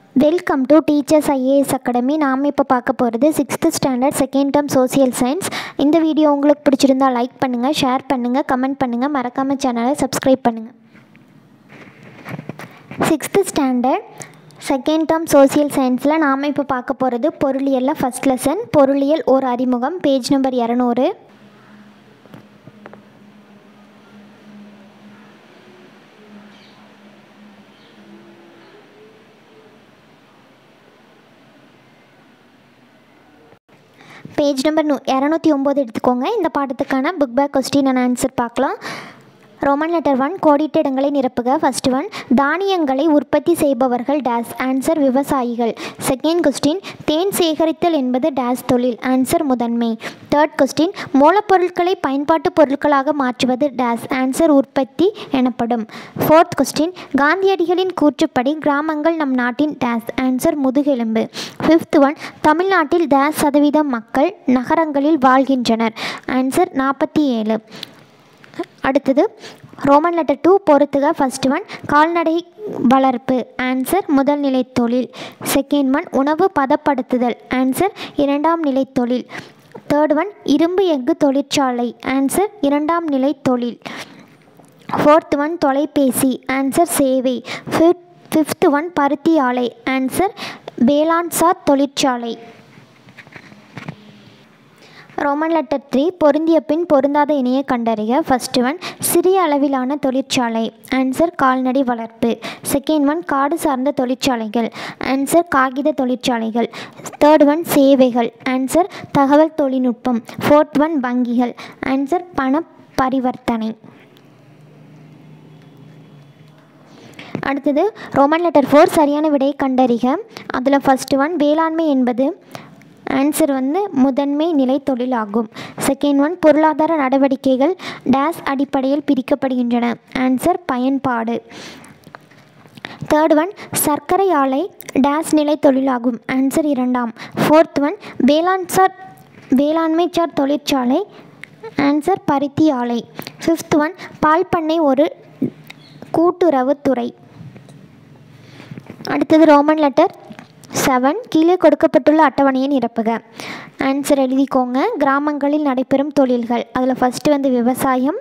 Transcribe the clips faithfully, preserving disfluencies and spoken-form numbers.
Welcome to teachers IAS academy. நாம் இப்போ பார்க்க போகிறது sixth standard second term social science. இந்த வீடியோ உங்களுக்கு பிடிச்சிருந்தால் லைக் பண்ணுங்கள், ஷேர் பண்ணுங்கள், கமெண்ட் பண்ணுங்கள், மறக்காமல் சேனலை சப்ஸ்கிரைப் பண்ணுங்கள். Sixth standard second term social சயின்ஸில் நாம் இப்போ பார்க்க போகிறது பொருளியலில் ஃபஸ்ட் லெசன், பொருளியல் ஓர் அறிமுகம், பேஜ் நம்பர் இரநூறு. பேஜ் நம்பர் நூ இரநூத்தி ஒம்பது எடுத்துக்கோங்க. இந்த பாடத்துக்கான book back question and answer பார்க்கலாம். ரோமன் லெட்டர் ஒன், கோடிட்ட இடங்களை நிரப்புக. ஃபர்ஸ்ட் ஒன், தானியங்களை உற்பத்தி செய்பவர்கள் டேஸ், ஆன்சர் விவசாயிகள். செகண்ட் கொஸ்டின், தேன் சேகரித்தல் என்பது டேஸ் தொழில், ஆன்சர் முதன்மை. தேர்ட் கொஸ்டின், மூலப்பொருட்களை பயன்பாட்டு பொருட்களாக மாற்றுவது டேஸ், ஆன்சர் உற்பத்தி எனப்படும். ஃபோர்த் கொஸ்டின், காந்தியடிகளின் கூற்றுப்படி கிராமங்கள் நம் நாட்டின் டேஸ், ஆன்சர் முதுகெலும்பு. ஃபிஃப்த் ஒன், தமிழ்நாட்டில் டேஸ் சதவீதம் மக்கள் நகரங்களில் வாழ்கின்றனர், ஆன்சர் நாற்பத்தி ஏழு. அடுத்தது ரோமன் லெட்டர் டூ, பொறுத்துக. ஃபர்ஸ்ட் ஒன், கால்நடை வளர்ப்பு, ஆன்சர் முதல் நிலை தொழில். செகண்ட் ஒன், உணவு பதப்படுத்துதல், ஆன்சர் இரண்டாம் நிலை தொழில். தேர்ட் ஒன், இரும்பு எஃகு தொழிற்சாலை, ஆன்சர் இரண்டாம் நிலை தொழில். ஃபோர்த் ஒன், தொலைபேசி, ஆன்சர் சேவை. ஃபிஃப்த் ஃபிஃப்த் ஒன், பருத்தி ஆலை, ஆன்சர் வேளாண்சார் தொழிற்சாலை. ரோமன் லெட்டர் த்ரீ, பொருந்திய பின் பொருந்தாத இணையை கண்டறிக. ஃபர்ஸ்ட் ஒன், சிறிய அளவிலான தொழிற்சாலை, ஆன்சர் கால்நடை வளர்ப்பு. செகண்ட் ஒன், காடு சார்ந்த தொழிற்சாலைகள், ஆன்சர் காகித தொழிற்சாலைகள். தேர்ட் ஒன், சேவைகள், ஆன்சர் தகவல் தொழில்நுட்பம். ஃபோர்த் ஒன், வங்கிகள், ஆன்சர் பண பரிவர்த்தனை. அடுத்தது ரோமன் லெட்டர் ஃபோர், சரியான விடையை கண்டறிக. அதில் ஃபர்ஸ்ட் ஒன், வேளாண்மை என்பது ஆன்சர் வந்து முதன்மை நிலை தொழிலாகும். செகண்ட் ஒன், பொருளாதார நடவடிக்கைகள் டேஸ் அடிப்படையில் பிரிக்கப்படுகின்றன, ஆன்சர் பயன்பாடு. தேர்ட் ஒன், சர்க்கரை ஆலை டேஸ் நிலை தொழிலாகும், ஆன்சர் இரண்டாம். ஃபோர்த் ஒன், வேளாண்சார் வேளாண்மை சார் தொழிற்சாலை, ஆன்சர் பருத்தி ஆலை. ஃபிஃப்த் ஒன், பால் பண்ணை ஒரு கூட்டுறவுத்துறை. அடுத்தது ரோமன் லெட்டர் செவன், கீழே கொடுக்கப்பட்டுள்ள அட்டவணையை நிரப்புக. ஆன்சர் எழுதிக்கோங்க. கிராமங்களில் நடைபெறும் தொழில்கள், அதில் ஃபஸ்ட்டு வந்து விவசாயம்,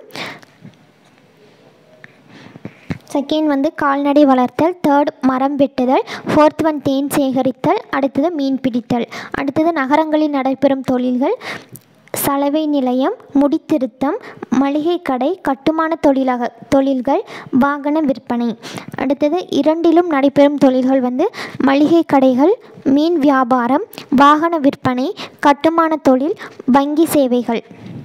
செகண்ட் வந்து கால்நடை வளர்த்தல், தேர்ட் மரம் வெட்டுதல், ஃபோர்த் ஒன் தேன் சேகரித்தல், அடுத்தது மீன் பிடித்தல். அடுத்தது நகரங்களில் நடைபெறும் தொழில்கள், சலவை நிலையம், முடித்திருத்தம், மளிகை கடை, கட்டுமான தொழிலாக தொழில்கள், வாகன விற்பனை. அடுத்தது இரண்டிலும் நடைபெறும் தொழில்கள் வந்து மளிகை கடைகள், மீன் வியாபாரம், வாகன விற்பனை, கட்டுமான தொழில், வங்கி சேவைகள்.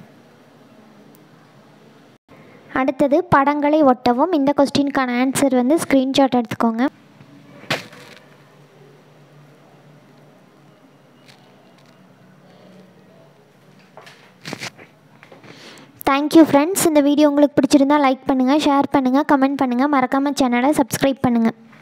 அடுத்தது படங்களை ஒட்டவும். இந்த கொஸ்டினுக்கான ஆன்சர் வந்து ஸ்க்ரீன்ஷாட் எடுத்துக்கோங்க. Thank you friends. இந்த வீடியோ உங்களுக்கு பிடிச்சிருந்தால் லைக் பண்ணுங்கள், ஷேர் பண்ணுங்கள், கமெண்ட் பண்ணுங்கள், மறக்காமல் சேனலை சப்ஸ்கிரைப் பண்ணுங்கள்.